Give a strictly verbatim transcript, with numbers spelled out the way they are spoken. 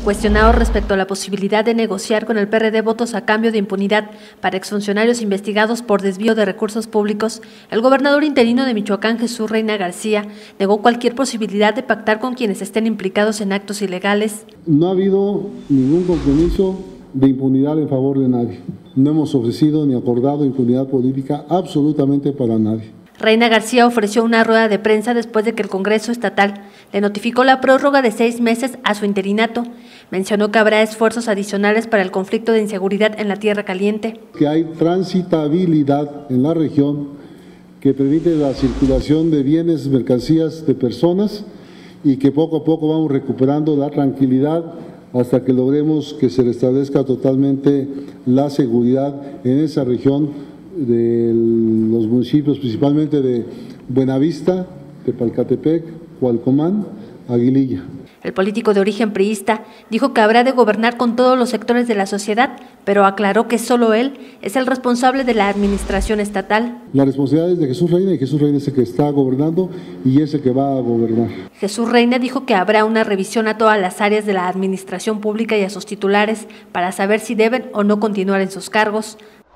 Cuestionado respecto a la posibilidad de negociar con el P R D votos a cambio de impunidad para exfuncionarios investigados por desvío de recursos públicos, el gobernador interino de Michoacán, Jesús Reina García, negó cualquier posibilidad de pactar con quienes estén implicados en actos ilegales. No ha habido ningún compromiso de impunidad en favor de nadie. No hemos ofrecido ni acordado impunidad política absolutamente para nadie. Reina García ofreció una rueda de prensa después de que el Congreso Estatal le notificó la prórroga de seis meses a su interinato. Mencionó que habrá esfuerzos adicionales para el conflicto de inseguridad en la Tierra Caliente. Que hay transitabilidad en la región que permite la circulación de bienes, mercancías, de personas y que poco a poco vamos recuperando la tranquilidad hasta que logremos que se restablezca totalmente la seguridad en esa región de los municipios, principalmente de Buenavista, Tepalcatepec, Cualcomán, Aguililla. El político de origen priista dijo que habrá de gobernar con todos los sectores de la sociedad, pero aclaró que solo él es el responsable de la administración estatal. La responsabilidad es de Jesús Reina y Jesús Reina es el que está gobernando y es el que va a gobernar. Jesús Reina dijo que habrá una revisión a todas las áreas de la administración pública y a sus titulares para saber si deben o no continuar en sus cargos.